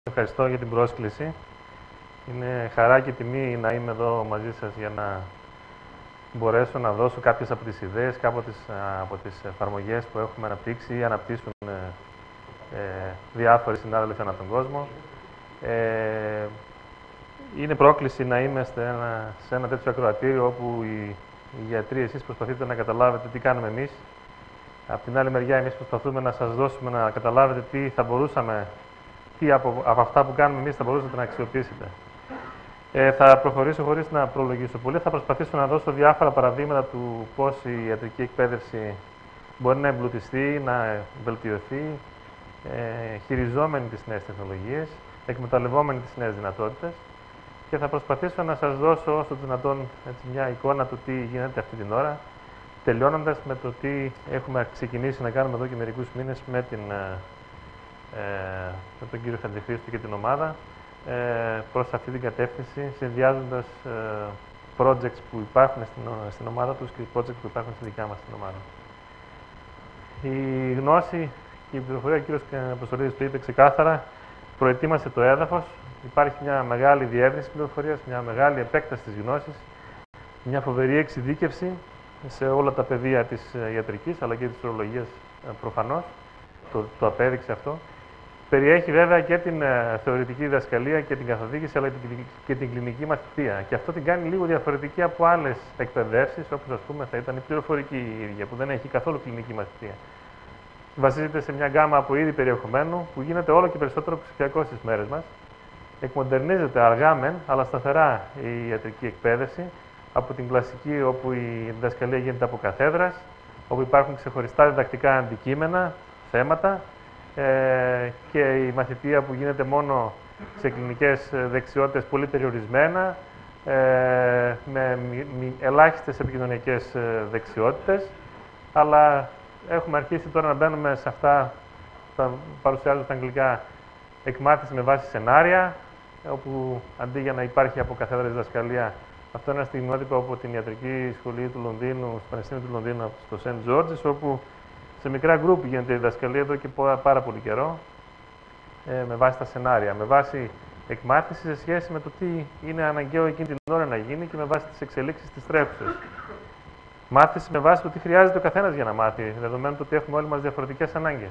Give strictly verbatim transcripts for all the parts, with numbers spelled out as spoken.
Ευχαριστώ για την πρόσκληση. Είναι χαρά και τιμή να είμαι εδώ μαζί σας για να μπορέσω να δώσω κάποιες από τις ιδέες, κάποιες από τις εφαρμογές που έχουμε αναπτύξει ή αναπτύσσουν ε, διάφοροι συνάδελφοι ανά τον κόσμο. Ε, είναι πρόκληση να είμαστε ένα, σε ένα τέτοιο ακροατήριο όπου οι, οι γιατροί, εσείς προσπαθείτε να καταλάβετε τι κάνουμε εμείς. Από την άλλη μεριά, εμείς προσπαθούμε να σας δώσουμε να καταλάβετε τι θα μπορούσαμε, τι από, από αυτά που κάνουμε εμείς θα μπορούσατε να αξιοποιήσετε. Ε, θα προχωρήσω χωρίς να προλογίσω πολύ. Θα προσπαθήσω να δώσω διάφορα παραδείγματα του πώς η ιατρική εκπαίδευση μπορεί να εμπλουτιστεί, να βελτιωθεί, ε, χειριζόμενη τις νέες τεχνολογίες, εκμεταλλευόμενη τις νέες δυνατότητες και θα προσπαθήσω να σας δώσω όσο δυνατόν έτσι, μια εικόνα του τι γίνεται αυτή την ώρα, τελειώνοντας με το τι έχουμε ξεκινήσει να κάνουμε εδώ και μερικούς μήνες με, την, ε, με τον κύριο Χατζηχρήστο και την ομάδα, ε, προς αυτή την κατεύθυνση, συνδυάζοντας ε, projects που υπάρχουν στην, στην ομάδα τους και projects που υπάρχουν στη δικιά μας στην ομάδα. Η γνώση και η πληροφορία, ο κύριος Αποστολίδης το είπε ξεκάθαρα, προετοίμασε το έδαφος, υπάρχει μια μεγάλη διεύρυνση πληροφορίας, μια μεγάλη επέκταση της γνώσης, μια φοβερή εξειδίκευση σε όλα τα πεδία της ιατρικής αλλά και της ορολογίας προφανώς, το, το απέδειξε αυτό. Περιέχει βέβαια και την ε, θεωρητική διδασκαλία και την καθοδήγηση αλλά και την, και την κλινική μαθητεία. Και αυτό την κάνει λίγο διαφορετική από άλλες εκπαιδεύσεις, όπως ας πούμε θα ήταν η πληροφορική η ίδια, που δεν έχει καθόλου κλινική μαθητεία. Βασίζεται σε μια γκάμα από είδη περιεχομένου που γίνεται όλο και περισσότερο ψηφιακό στις μέρες μας. Εκμοντερνίζεται αργά μεν, αλλά σταθερά η ιατρική εκπαίδευση, από την κλασική όπου η διδασκαλία γίνεται από καθέδρας, όπου υπάρχουν ξεχωριστά διδακτικά αντικείμενα, θέματα, ε, και η μαθητεία που γίνεται μόνο σε κλινικές δεξιότητες πολύ περιορισμένα, ε, με ελάχιστες επικοινωνιακές δεξιότητες, αλλά έχουμε αρχίσει τώρα να μπαίνουμε σε αυτά, θα παρουσιάζω στα αγγλικά, εκμάθηση με βάση σενάρια, όπου αντί για να υπάρχει από καθέδρα διδασκαλία, αυτό είναι ένα στιγμιότυπο από την Ιατρική Σχολή του Λονδίνου, στο Πανεπιστήμιο του Λονδίνου, στο Σεντ Τζόρτζες, όπου σε μικρά γκρουπ γίνεται η διδασκαλία εδώ και πάρα πολύ καιρό, ε, με βάση τα σενάρια, με βάση εκμάθηση σε σχέση με το τι είναι αναγκαίο εκείνη την ώρα να γίνει και με βάση τις εξελίξεις της τρέχουσας. Μάθηση με βάση το τι χρειάζεται ο καθένας για να μάθει, δεδομένου ότι έχουμε όλοι μας διαφορετικές ανάγκες.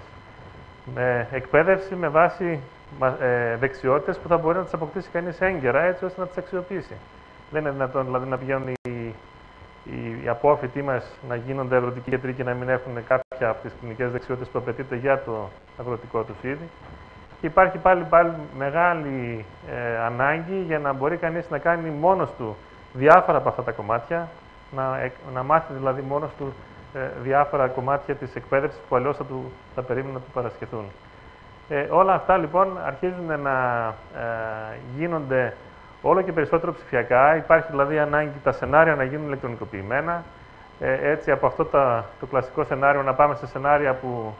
Με εκπαίδευση με βάση ε, δεξιότητες που θα μπορεί να τις αποκτήσει κανείς έγκαιρα, έτσι ώστε να τις αξιοποιήσει. Δεν είναι δυνατόν δηλαδή να πηγαίνουν οι, οι, οι απόφοιτοι μας να γίνονται αγροτικοί γιατροί και να μην έχουν κάποια από τις κλινικές δεξιότητες που απαιτείται για το αγροτικό τους είδη. Και υπάρχει πάλι, πάλι μεγάλη ε, ανάγκη για να μπορεί κανείς να κάνει μόνος του διάφορα από αυτά τα κομμάτια, να, να μάθει δηλαδή μόνος του ε, διάφορα κομμάτια της εκπαίδευσης που αλλιώς θα, του, θα περίμενε να του παρασχεθούν. Ε, όλα αυτά λοιπόν αρχίζουν να ε, γίνονται όλο και περισσότερο ψηφιακά. Υπάρχει δηλαδή ανάγκη τα σενάρια να γίνουν ηλεκτρονικοποιημένα. Ε, έτσι από αυτό τα, το κλασικό σενάριο να πάμε σε σενάρια που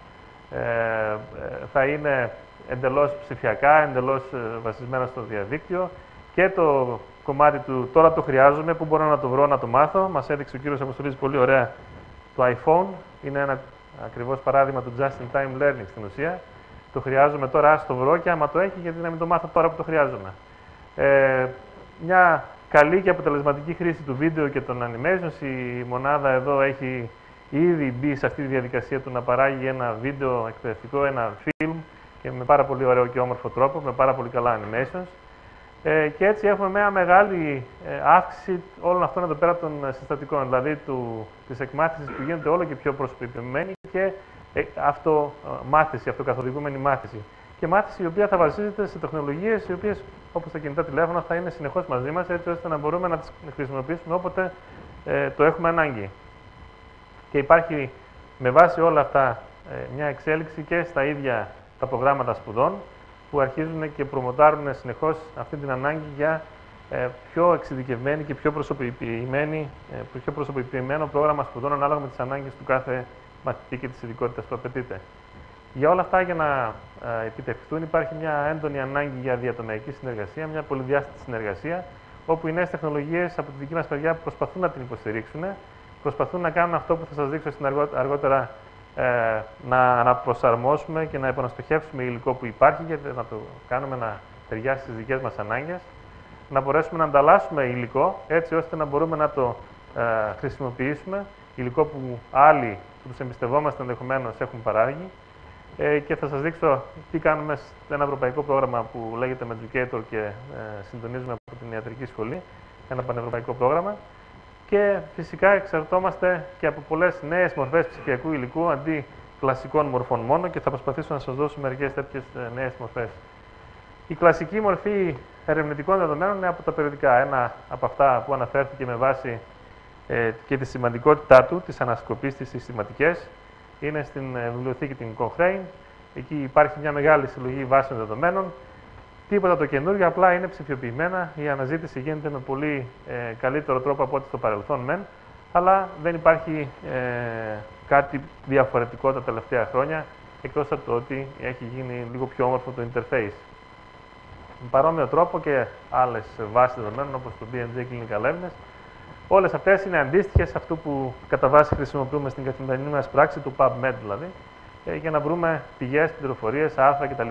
ε, θα είναι εντελώς ψηφιακά, εντελώς βασισμένα στο διαδίκτυο. Και το κομμάτι του τώρα το χρειάζομαι, πού μπορώ να το βρω, να το μάθω. Μας έδειξε ο κύριος Αποστολής πολύ ωραία το iPhone. Είναι ένα ακριβώς παράδειγμα του just-in-time learning στην ουσία. Το χρειάζομαι τώρα, ας το βρω και άμα το έχει, γιατί να μην το μάθω τώρα που το χρειάζομαι. Ε, μια καλή και αποτελεσματική χρήση του βίντεο και των animations. Η μονάδα εδώ έχει ήδη μπει σε αυτή τη διαδικασία του να παράγει ένα βίντεο εκπαιδευτικό, ένα film και με πάρα πολύ ωραίο και όμορφο τρόπο, με πάρα πολύ καλά animations. Ε, και έτσι έχουμε μια μεγάλη ε, αύξηση όλων αυτών εδώ πέρα των συστατικών, δηλαδή του, της εκμάθησης που γίνεται όλο και πιο προσωποποιημένη και ε, αυτομάθηση, αυτοκαθοδηγούμενη μάθηση. Και μάθηση η οποία θα βασίζεται σε τεχνολογίες οι οποίες, όπως τα κινητά τηλέφωνα, θα είναι συνεχώς μαζί μας, έτσι ώστε να μπορούμε να τις χρησιμοποιήσουμε όποτε ε, το έχουμε ανάγκη. Και υπάρχει με βάση όλα αυτά ε, μια εξέλιξη και στα ίδια τα προγράμματα σπουδών, που αρχίζουν και προμοτάρουν συνεχώς αυτή την ανάγκη για ε, πιο εξειδικευμένη και πιο, προσωποποιημένη, ε, πιο προσωποποιημένο πρόγραμμα σπουδών ανάλογα με τις ανάγκες του κάθε μαθητή και της ειδικότητας που απαιτείται. Για όλα αυτά, για να ε, επιτευχθούν, υπάρχει μια έντονη ανάγκη για διατομεακή συνεργασία, μια πολυδιάστατη συνεργασία, όπου οι νέες τεχνολογίες από τη δική μας παιδιά προσπαθούν να την υποστηρίξουν, προσπαθούν να κάνουν αυτό που θα σας δείξω στην αργότερα ε, να αναπροσαρμόσουμε και να επαναστοχεύσουμε υλικό που υπάρχει και να το κάνουμε να ταιριάσει στις δικές μας ανάγκες, να μπορέσουμε να ανταλλάσσουμε υλικό έτσι ώστε να μπορούμε να το ε, χρησιμοποιήσουμε, υλικό που άλλοι που τους εμπιστευόμαστε ενδεχομένως έχουν παράγει. Ε, και θα σας δείξω τι κάνουμε σε ένα ευρωπαϊκό πρόγραμμα που λέγεται Meducator και ε, συντονίζουμε από την Ιατρική Σχολή, ένα πανευρωπαϊκό πρόγραμμα. Και φυσικά εξαρτώμαστε και από πολλές νέες μορφές ψηφιακού υλικού αντί κλασικών μορφών μόνο και θα προσπαθήσω να σας δώσω μερικές τέτοιες νέες μορφές. Η κλασική μορφή ερευνητικών δεδομένων είναι από τα περιοδικά. Ένα από αυτά που αναφέρθηκε με βάση ε, και τη σημαντικότητά του, τις ανασκοπής, τις συστηματικές, είναι στην ε, βιβλιοθήκη την Cochrane. Εκεί υπάρχει μια μεγάλη συλλογή βάσεων δεδομένων. Τίποτα το καινούργιο, απλά είναι ψηφιοποιημένα. Η αναζήτηση γίνεται με πολύ ε, καλύτερο τρόπο από ό,τι στο παρελθόν μεν, αλλά δεν υπάρχει ε, κάτι διαφορετικό τα τελευταία χρόνια, εκτός από το ότι έχει γίνει λίγο πιο όμορφο το interface. Με παρόμοιο τρόπο και άλλες βάσεις δεδομένων, όπως το μπι εν τζέι Clinical Evidence, όλες αυτές είναι αντίστοιχες αυτού που κατά βάση χρησιμοποιούμε στην καθημερινή μας πράξη, του PubMed δηλαδή, ε, για να βρούμε πηγές, πληροφορίες, άρθρα κτλ.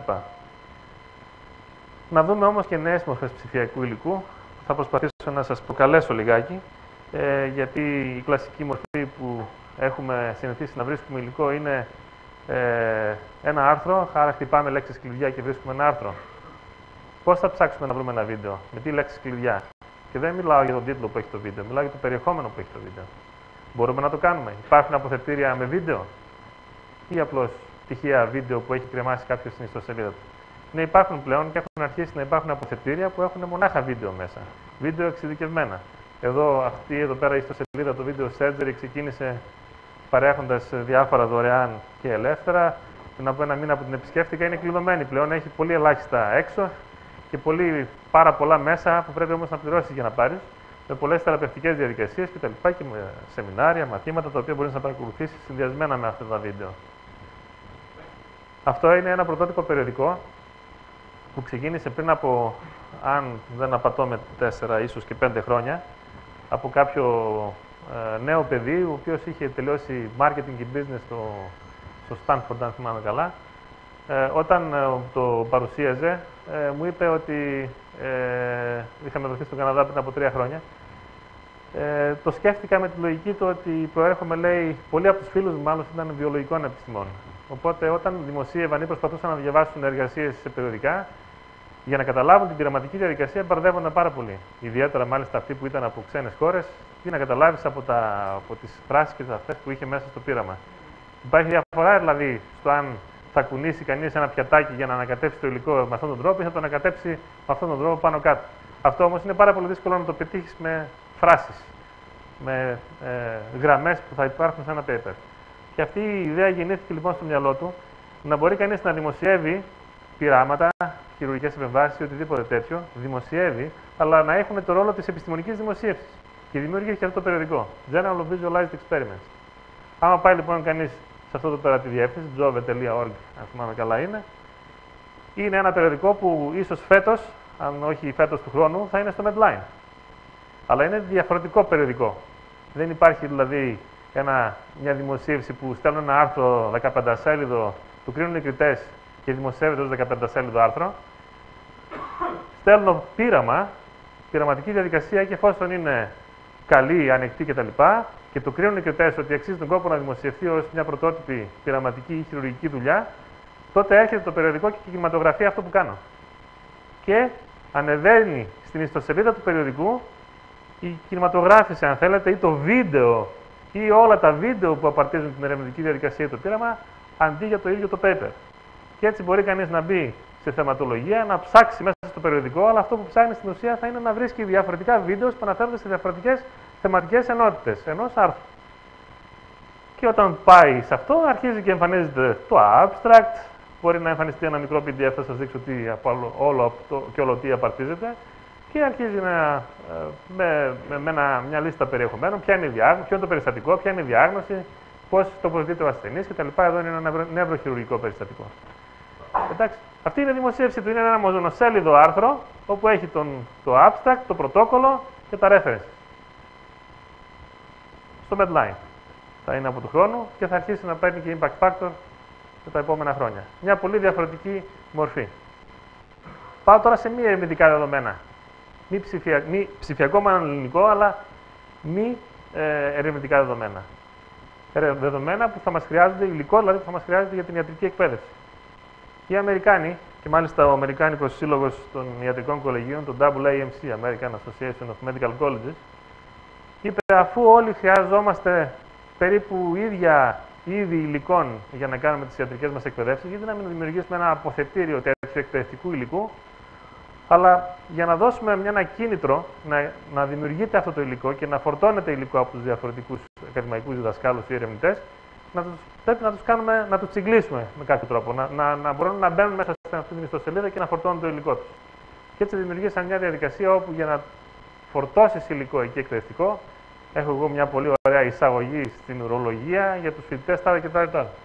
Να δούμε όμως και νέες μορφές ψηφιακού υλικού. Θα προσπαθήσω να σας προκαλέσω λιγάκι, ε, γιατί η κλασική μορφή που έχουμε συνηθίσει να βρίσκουμε υλικό είναι ε, ένα άρθρο, άρα χτυπάμε λέξεις κλειδιά και βρίσκουμε ένα άρθρο. Πώς θα ψάξουμε να βρούμε ένα βίντεο, με τι λέξεις κλειδιά? Και δεν μιλάω για τον τίτλο που έχει το βίντεο, μιλάω για το περιεχόμενο που έχει το βίντεο. Μπορούμε να το κάνουμε? Υπάρχουν αποθετήρια με βίντεο ή απλώς τυχαία βίντεο που έχει κρεμάσει κάποιος στην ιστοσελίδα του? Ναι, υπάρχουν πλέον και έχουν αρχίσει να υπάρχουν αποθετήρια που έχουν μονάχα βίντεο μέσα. Βίντεο εξειδικευμένα. Εδώ, αυτή εδώ πέρα η ιστοσελίδα, το Video Surgery, ξεκίνησε παρέχοντας διάφορα δωρεάν και ελεύθερα. Πριν από ένα μήνα που την επισκέφτηκα, είναι κλειδωμένη πλέον. Έχει πολύ ελάχιστα έξω και πολύ, πάρα πολλά μέσα που πρέπει όμως να πληρώσεις για να πάρεις. Με πολλές θεραπευτικές διαδικασίες κτλ. Και με σεμινάρια, μαθήματα τα οποία μπορείς να παρακολουθήσεις συνδυασμένα με αυτά τα βίντεο. Αυτό είναι ένα πρωτότυπο περιοδικό που ξεκίνησε πριν από, αν δεν απατώ, με τέσσερα ίσως και πέντε χρόνια, από κάποιο ε, νέο παιδί, ο οποίος είχε τελειώσει marketing και business στο, στο Stanford, αν θυμάμαι καλά. Ε, όταν ε, το παρουσίαζε, ε, μου είπε ότι ε, είχαμε βρεθεί στον Καναδά πριν από τρία χρόνια. Ε, το σκέφτηκα με τη λογική του ότι προέρχομαι, λέει, πολλοί από τους φίλους μου μάλλον ήταν βιολογικών επιστημών. Οπότε, όταν δημοσίευαν ή προσπαθούσαν να διαβάσουν εργασίες σε περιοδικά, για να καταλάβουν την πειραματική διαδικασία, μπερδεύονταν πάρα πολύ. Ιδιαίτερα, μάλιστα, αυτοί που ήταν από ξένες χώρες, τι να καταλάβεις από, από τις φράσεις και αυτές που είχε μέσα στο πείραμα. Υπάρχει διαφορά, δηλαδή, στο αν θα κουνήσει κανείς ένα πιατάκι για να ανακατέψει το υλικό με αυτόν τον τρόπο ή θα το ανακατέψει με αυτόν τον τρόπο πάνω κάτω. Αυτό όμως είναι πάρα πολύ δύσκολο να το πετύχεις με φράσεις, με ε, γραμμές που θα υπάρχουν σε ένα paper. Και αυτή η ιδέα γεννήθηκε λοιπόν στο μυαλό του, να μπορεί κανείς να δημοσιεύει πειράματα, χειρουργικές επεμβάσεις ή οτιδήποτε τέτοιο, δημοσιεύει, αλλά να έχουν το ρόλο της επιστημονικής δημοσίευσης. Και δημιούργησε και αυτό το περιοδικό, Journal of Visualized Experiments. Άμα πάει λοιπόν κανείς σε αυτό το πέρα τη διεύθυνση, jove τελεία org, αν θυμάμαι καλά είναι, είναι ένα περιοδικό που ίσως φέτος, αν όχι φέτος του χρόνου, θα είναι στο Medline. Αλλά είναι διαφορετικό περιοδικό. Δεν υπάρχει δηλαδή ένα, μια δημοσίευση που στέλνουν ένα άρθρο δεκαπεντασέλιδο, του κρίνουν οι κριτές και δημοσιεύεται ως δεκαπεντασέλιδο άρθρο. Στέλνω πείραμα, πειραματική διαδικασία και εφόσον είναι καλή, ανοιχτή κτλ. Και το κρίνουν οι κριτές ότι αξίζει τον κόπο να δημοσιευθεί ως μια πρωτότυπη πειραματική ή χειρουργική δουλειά, τότε έρχεται το περιοδικό και κινηματογραφεί αυτό που κάνω. Και ανεβαίνει στην ιστοσελίδα του περιοδικού η κινηματογράφηση, αν θέλετε, ή το βίντεο ή όλα τα βίντεο που απαρτίζουν την ερευνητική διαδικασία ή το πείραμα, αντί για το ίδιο το paper. Και έτσι μπορεί κανείς να μπει σε θεματολογία, να ψάξει μέσα στο περιοδικό, αλλά αυτό που ψάχνει στην ουσία θα είναι να βρίσκει διαφορετικά βίντεο που αναφέρονται σε διαφορετικές θεματικές ενότητες ενός άρθρου. Και όταν πάει σε αυτό, αρχίζει και εμφανίζεται το abstract. Μπορεί να εμφανιστεί ένα μικρό πι ντι εφ, θα σας δείξω τι, από όλο αυτό και όλο τι απαρτίζεται. Και αρχίζει να, με, με, με ένα, μια λίστα περιεχομένων, ποια είναι η διάγνωση, ποιο είναι το περιστατικό, ποια είναι η διάγνωση, πώς τοποθετείται ο ασθενής κτλ. Εδώ είναι ένα νευροχειρουργικό περιστατικό. Εντάξει. Αυτή είναι η δημοσίευση του. Είναι ένα μονοσέλιδο άρθρο, όπου έχει τον, το abstract, το πρωτόκολλο και τα references. Στο Medline. θα είναι από του χρόνου και θα αρχίσει να παίρνει και impact factor τα επόμενα χρόνια. Μια πολύ διαφορετική μορφή. Πάω τώρα σε μη ερευνητικά δεδομένα. Μη, ψηφια... μη ψηφιακό μάλλον ελληνικό, αλλά μη ε, ερευνητικά δεδομένα. Δεδομένα που θα μας χρειάζονται, υλικό δηλαδή που θα μας χρειάζεται για την ιατρική εκπαίδευση. Οι Αμερικάνοι, και μάλιστα ο Αμερικάνικος Σύλλογος των Ιατρικών Κολεγίων, το έι έι εμ σι, American Association of Medical Colleges, είπε αφού όλοι χρειαζόμαστε περίπου ίδια είδη υλικών για να κάνουμε τις ιατρικές μας εκπαιδεύσεις, γιατί να μην δημιουργήσουμε ένα αποθετήριο τέτοιου εκπαιδευτικού υλικού, αλλά για να δώσουμε μια, ένα κίνητρο να, να δημιουργείται αυτό το υλικό και να φορτώνεται υλικό από τους διαφορετικούς ακαδημαϊκούς διδασκάλους ή ερευνητές, να τους, πρέπει να τους κάνουμε, να τους τσιγκλίσουμε με κάποιο τρόπο, να, να, να μπορούν να μπαίνουν μέσα σε αυτή την ιστοσελίδα και να φορτώνουν το υλικό τους. Και έτσι δημιουργήσαν μια διαδικασία όπου για να φορτώσεις υλικό εκεί εκπαιδευτικό, έχω εγώ μια πολύ ωραία εισαγωγή στην ουρολογία για τους φοιτητές τάδε και τάδε και τάδε.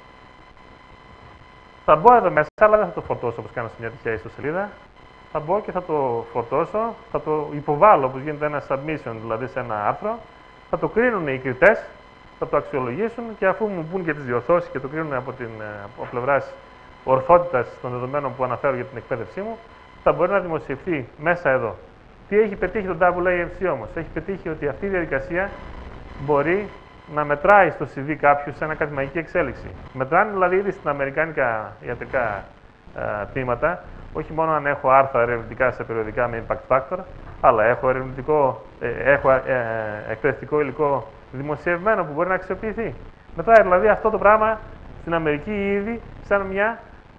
Θα μπω εδώ μέσα, αλλά δεν θα το φορτώσω όπως κάνω σε μια τυχαία ιστοσελίδα. Θα μπω και θα το φορτώσω, θα το υποβάλω όπως γίνεται ένα submission, δηλαδή σε ένα άρθρο. Θα το κρίνουν οι κριτές, θα το αξιολογήσουν και αφού μου πούν και τις διορθώσεις και το κρίνουν από την από πλευράς ορθότητας των δεδομένων που αναφέρω για την εκπαίδευσή μου, θα μπορεί να δημοσιευθεί μέσα εδώ. Τι έχει πετύχει το έι έι εμ σι όμως? Έχει πετύχει ότι αυτή η διαδικασία μπορεί να μετράει στο σι βι κάποιου σε ένα ακαδημαϊκή εξέλιξη. Μετράνε δηλαδή ήδη στην αμερικάνικα ιατρικά ε, τμήματα, όχι μόνο αν έχω άρθρα ερευνητικά σε περιοδικά με impact factor, αλλά έχω, ερευνητικό, ε, έχω ε, ε, εκπαιδευτικό υλικό δημοσιευμένο που μπορεί να αξιοποιηθεί. Μετράει δηλαδή αυτό το πράγμα στην Αμερική ήδη σαν μια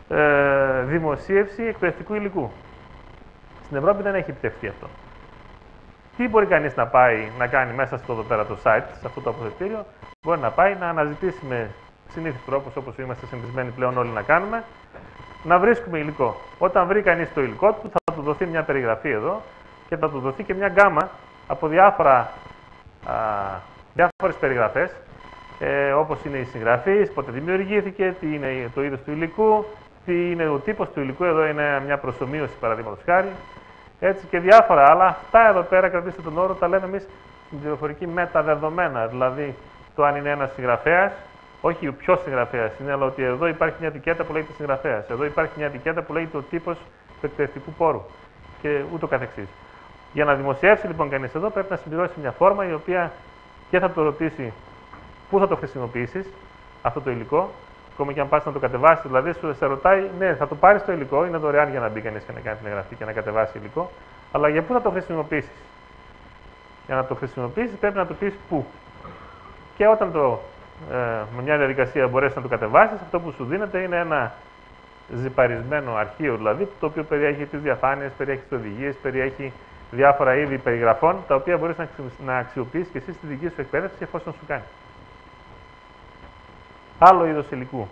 ε, δημοσίευση εκπαιδευτικού υλικού. Στην Ευρώπη δεν έχει επιτευχθεί αυτό. Τι μπορεί κανείς να πάει να κάνει μέσα στο εδώ πέρα το site, σε αυτό το αποθετήριο? Μπορεί να πάει να αναζητήσει με συνήθεις τρόπους, όπως είμαστε συνηθισμένοι πλέον όλοι να κάνουμε, να βρίσκουμε υλικό. Όταν βρει κανείς το υλικό του, θα του δοθεί μια περιγραφή εδώ και θα του δοθεί και μια γκάμα από διάφορα, α, διάφορες περιγραφές, ε, όπως είναι η συγγραφής, πότε δημιουργήθηκε, τι είναι το είδος του υλικού, τι είναι ο τύπος του υλικού. Εδώ είναι μια προσομοίωση παραδείγματος χάρη. Έτσι και διάφορα άλλα. Αυτά εδώ πέρα, κρατήστε τον όρο, τα λέμε εμείς στην πληροφορική μεταδεδομένα. Δηλαδή το αν είναι ένας συγγραφέας, όχι ο ποιος συγγραφέας είναι, αλλά ότι εδώ υπάρχει μια ετικέτα που λέγεται συγγραφέας. Εδώ υπάρχει μια ετικέτα που λέγεται ο τύπος του εκπαιδευτικού πόρου και ούτω καθεξής. Για να δημοσιεύσει λοιπόν κανείς εδώ, πρέπει να συμπληρώσει μια φόρμα η οποία και θα το ρωτήσει πού θα το χρησιμοποιήσεις αυτό το υλικό. Ακόμα και αν πας να το κατεβάσεις, δηλαδή σου σε ρωτάει, ναι, θα το πάρεις το υλικό, είναι δωρεάν για να μπει κανείς και να κάνει την εγγραφή και να κατεβάσει υλικό, αλλά για πού θα το χρησιμοποιήσεις? Για να το χρησιμοποιήσεις πρέπει να του πεις πού. Και όταν το, ε, με μια διαδικασία μπορέσεις να το κατεβάσεις, αυτό που σου δίνεται είναι ένα ζυπαρισμένο αρχείο, δηλαδή, το οποίο περιέχει τις διαφάνειες, περιέχει τις οδηγίες, περιέχει διάφορα είδη περιγραφών, τα οποία μπορείς να αξιοποιήσεις και εσύ στη δική σου εκπαίδευση εφόσον σου κάνει. Άλλο είδος υλικού.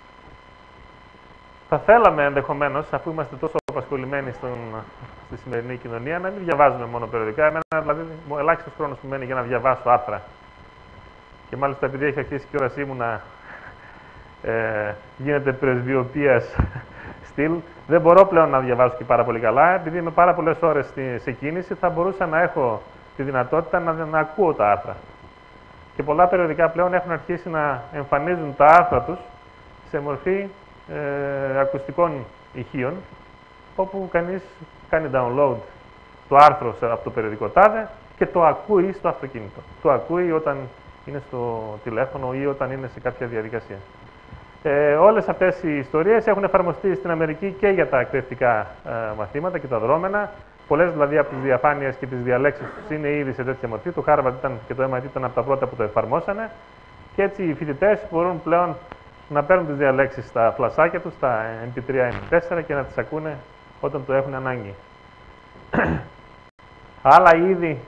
Θα θέλαμε ενδεχομένως, αφού είμαστε τόσο απασχολημένοι στον, στη σημερινή κοινωνία, να μην διαβάζουμε μόνο περιοδικά. Εμένα, δηλαδή, ο ελάχιστος χρόνος που μένει για να διαβάσω άρθρα. Και μάλιστα επειδή έχει αρχίσει και η όρασή μου να ε, γίνεται πρεσβειοποίας στυλ, δεν μπορώ πλέον να διαβάσω και πάρα πολύ καλά. Επειδή είμαι πάρα πολλές ώρες σε κίνηση, θα μπορούσα να έχω τη δυνατότητα να, να ακούω τα άρθρα. Και πολλά περιοδικά πλέον έχουν αρχίσει να εμφανίζουν τα άρθρα τους σε μορφή ε, ακουστικών ηχείων, όπου κανείς κάνει download το άρθρο από το περιοδικό τάδε και το ακούει στο αυτοκίνητο. Το ακούει όταν είναι στο τηλέφωνο ή όταν είναι σε κάποια διαδικασία. Ε, όλες αυτές οι ιστορίες έχουν εφαρμοστεί στην Αμερική και για τα εκπαιδευτικά ε, μαθήματα και τα δρόμενα. Πολλές δηλαδή από τις διαφάνειες και τις διαλέξεις τους είναι ήδη σε τέτοια μορφή. Το Harvard ήταν και το εμ άι τι ήταν από τα πρώτα που το εφαρμόσανε. Και έτσι οι φοιτητές μπορούν πλέον να παίρνουν τις διαλέξεις στα φλασάκια τους, στα εμ πι θρι, εμ πι φορ και να τις ακούνε όταν το έχουν ανάγκη. Άλλα είδη.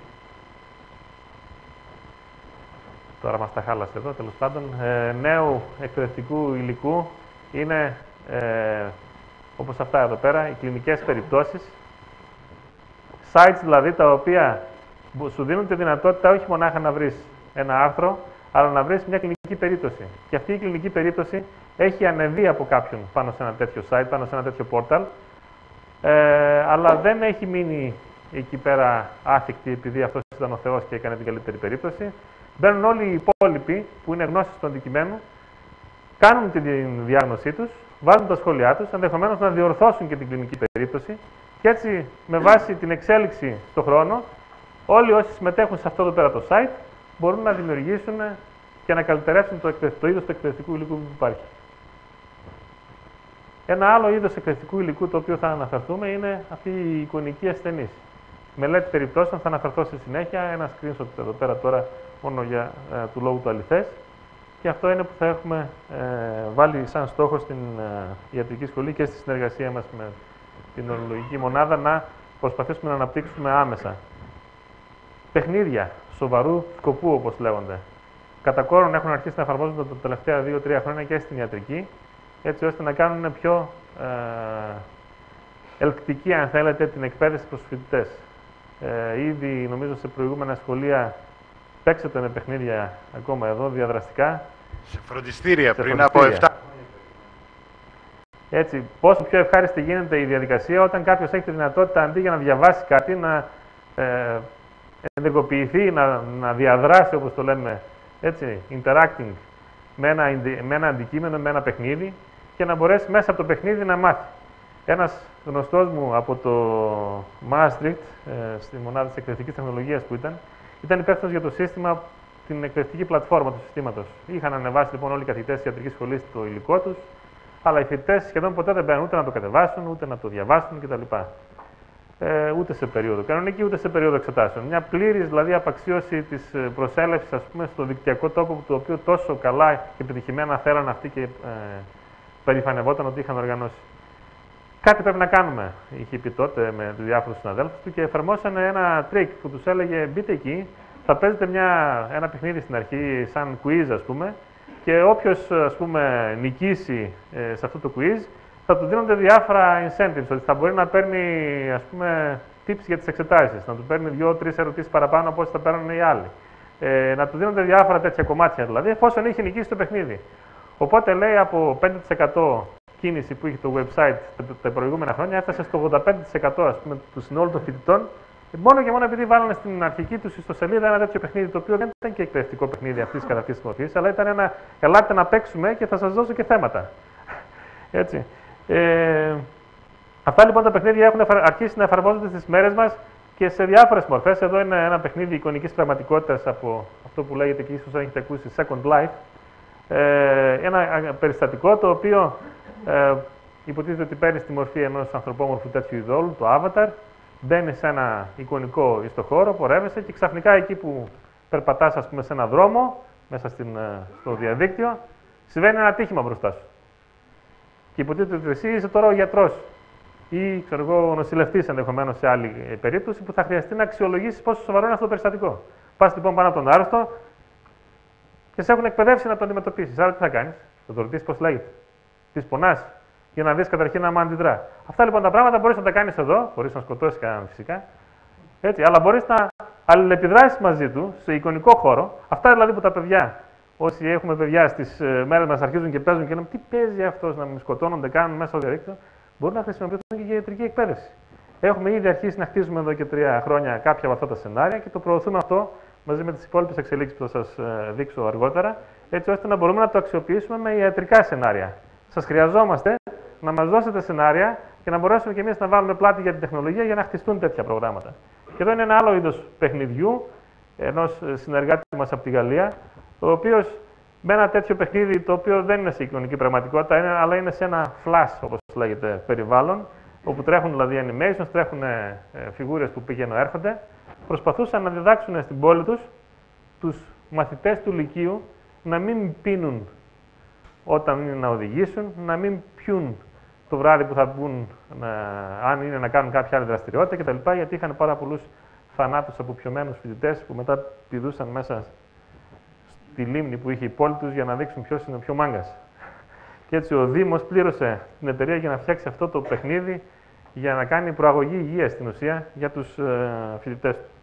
Τώρα μας τα χάλασε εδώ, τέλος πάντων. Ε, νέου εκπαιδευτικού υλικού είναι, ε, όπως αυτά εδώ πέρα, οι κλινικές περιπτώσεις. Sites δηλαδή τα οποία σου δίνουν τη δυνατότητα όχι μονάχα να βρεις ένα άρθρο, αλλά να βρεις μια κλινική περίπτωση. Και αυτή η κλινική περίπτωση έχει ανεβεί από κάποιον πάνω σε ένα τέτοιο site, πάνω σε ένα τέτοιο portal, ε, αλλά δεν έχει μείνει εκεί πέρα άθικτη επειδή αυτός ήταν ο Θεός και έκανε την καλύτερη περίπτωση. Μπαίνουν όλοι οι υπόλοιποι που είναι γνώστες του αντικειμένου, κάνουν τη διάγνωσή τους, βάζουν τα σχόλιά τους, ενδεχομένως να διορθώσουν και την κλινική περίπτωση και έτσι με βάση την εξέλιξη στον χρόνο, όλοι όσοι συμμετέχουν σε αυτό εδώ πέρα το site μπορούν να δημιουργήσουν και να καλυτερεύσουν το, το είδος του εκπαιδευτικού υλικού που υπάρχει. Ένα άλλο είδος εκπαιδευτικού υλικού το οποίο θα αναφερθούμε είναι αυτή η εικονική ασθενής. Μελέτη περιπτώσεων θα αναφερθώ στη συνέχεια, ένα screenshot εδώ πέρα τώρα μόνο για ε, του λόγου του αληθές. Και αυτό είναι που θα έχουμε ε, βάλει σαν στόχο στην ε, ιατρική σχολή και στη συνεργασία μας με την ορολογική μονάδα να προσπαθήσουμε να αναπτύξουμε άμεσα. Παιχνίδια σοβαρού σκοπού, όπως λέγονται. Κατά κόρον έχουν αρχίσει να εφαρμόζονται τα τελευταία δύο τρία χρόνια και στην ιατρική, έτσι ώστε να κάνουν πιο ε, ελκτική, αν θέλετε, την εκπαίδευση προς τους φοιτητές. Ε, ήδη, νομίζω, σε προηγούμενα σχολεία παίξατε με παιχνίδια ακόμα εδώ, διαδραστικά. Σε φροντιστήρια, σε πριν φροντιστήρια. από επτά. Έτσι, πόσο πιο ευχάριστη γίνεται η διαδικασία όταν κάποιος έχει τη δυνατότητα αντί για να διαβάσει κάτι, να ε, ενεργοποιηθεί, να, να διαδράσει, όπως το λέμε, έτσι, interacting με ένα, με ένα αντικείμενο, με ένα παιχνίδι και να μπορέσει μέσα από το παιχνίδι να μάθει. Ένας γνωστός μου από το Maastricht, ε, στη μονάδα της εκπαιδευτικής τεχνολογίας που ήταν, ήταν υπεύθυνος για το σύστημα, την εκπαιδευτική πλατφόρμα του συστήματος. Είχαν ανεβάσει λοιπόν όλοι οι καθηγητές της ιατρικής σχολής το υλικό τους, αλλά οι φοιτητές σχεδόν ποτέ δεν μπαίνουν ούτε να το κατεβάσουν, ούτε να το διαβάσουν κτλ. Ε, ούτε σε περίοδο κανονική, ούτε σε περίοδο εξετάσεων. Μια πλήρης δηλαδή απαξίωση της προσέλευσης, ας πούμε, στο δικτυακό τόπο, το οποίο τόσο καλά και επιτυχημένα θέλαν αυτοί και ε, περηφανευόταν ότι είχαν οργανώσει. Κάτι πρέπει να κάνουμε, είχε πει τότε με τους διάφορους συναδέλφους του και εφαρμόσανε ένα τρίκ που τους έλεγε: μπείτε εκεί, θα παίζετε μια, ένα παιχνίδι στην αρχή, σαν quiz, ας πούμε, και όποιος, ας πούμε, νικήσει ε, σε αυτό το quiz, θα του δίνονται διάφορα incentives, ότι θα μπορεί να παίρνει, ας πούμε, tips για τις εξετάσεις, να του παίρνει δύο-τρεις ερωτήσεις παραπάνω από όσοι θα παίρνουν οι άλλοι. Ε, να του δίνονται διάφορα τέτοια κομμάτια, δηλαδή, εφόσον είχε νικήσει το παιχνίδι. Οπότε, λέει, από πέντε τοις εκατό κίνηση που είχε το website τα προηγούμενα χρόνια, έφτασε στο ογδόντα πέντε τοις εκατό, ας πούμε, του συνόλου των φοιτητών, μόνο και μόνο επειδή βάλανε στην αρχική του ιστοσελίδα ένα τέτοιο παιχνίδι, το οποίο δεν ήταν και εκπαιδευτικό παιχνίδι αυτή καθ' αυτή τη μορφή, αλλά ήταν ένα ελάτε να παίξουμε και θα σας δώσω και θέματα. Έτσι. Ε, αυτά λοιπόν τα παιχνίδια έχουν αρχίσει να εφαρμόζονται στις μέρες μας και σε διάφορες μορφές. Εδώ είναι ένα παιχνίδι εικονικής πραγματικότητας από αυτό που λέγεται και ίσως έχετε ακούσει Second Life. Ε, ένα περιστατικό το οποίο ε, υποτίθεται ότι παίρνει στη μορφή ενός ανθρωπόμορφου τέτοιου ειδόλου, το Avatar, μπαίνει σε ένα εικονικό ιστοχώρο, πορεύεσαι και ξαφνικά εκεί που περπατάς, ας πούμε, σε ένα δρόμο, μέσα στην, στο διαδίκτυο, συμβαίνει ένα ατύχημα μπροστά σου. Και υποτίθεται ότι εσύ είσαι τώρα ο γιατρός ή, ξέρω εγώ, ο νοσηλευτής ενδεχομένως σε άλλη περίπτωση που θα χρειαστεί να αξιολογήσεις πόσο σοβαρό είναι αυτό το περιστατικό. Πας λοιπόν πάνω από τον άρρωστο και σε έχουν εκπαιδεύσει να το αντιμετωπίσεις. Άρα τι θα κάνεις, θα το ρωτήσεις πώς λέγεται, τι πονάς, για να δεις καταρχήν να αντιδρά. Αυτά λοιπόν τα πράγματα μπορείς να τα κάνεις εδώ, χωρίς να σκοτώσεις κανέναν φυσικά, έτσι, αλλά μπορείς να αλληλεπιδράσεις μαζί του σε εικονικό χώρο. Αυτά δηλαδή που τα παιδιά, όσοι έχουμε παιδιά στις μέρες μας, αρχίζουν και παίζουν και λένε τι παίζει αυτός να με σκοτώνονται, κάνουν μέσα στο διαδίκτυο, μπορούν να χρησιμοποιηθούν και για ιατρική εκπαίδευση. Έχουμε ήδη αρχίσει να χτίζουμε εδώ και τρία χρόνια κάποια από αυτά τα σενάρια και το προωθούμε αυτό μαζί με τις υπόλοιπες εξελίξεις που θα σας δείξω αργότερα, έτσι ώστε να μπορούμε να το αξιοποιήσουμε με ιατρικά σενάρια. Σας χρειαζόμαστε να μας δώσετε σενάρια και να μπορέσουμε κι εμείς να βάλουμε πλάτη για την τεχνολογία για να χτιστούν τέτοια προγράμματα. Και εδώ είναι ένα άλλο είδος παιχνιδιού ενός συνεργάτη μας από τη Γαλλία, ο οποίος με ένα τέτοιο παιχνίδι, το οποίο δεν είναι σε εικονική πραγματικότητα, είναι, αλλά είναι σε ένα flash, όπως λέγεται, περιβάλλον, όπου τρέχουν δηλαδή animations, τρέχουν ε, φιγούρες που πηγαίνουν έρχονται, προσπαθούσαν να διδάξουν στην πόλη τους τους μαθητές του Λυκείου να μην πίνουν όταν είναι να οδηγήσουν, να μην πιούν το βράδυ που θα μπουν, να, αν είναι να κάνουν κάποια άλλη δραστηριότητα κτλ. Γιατί είχαν πάρα πολλούς θανάτους από πιωμένους φοιτητές που μετά πηδούσαν μέσα στη λίμνη που είχε η πόλη τους για να δείξουν ποιος είναι ο πιο μάγκας. Και έτσι ο Δήμος πλήρωσε την εταιρεία για να φτιάξει αυτό το παιχνίδι για να κάνει προαγωγή υγείας στην ουσία για τους ε, φοιτητές του.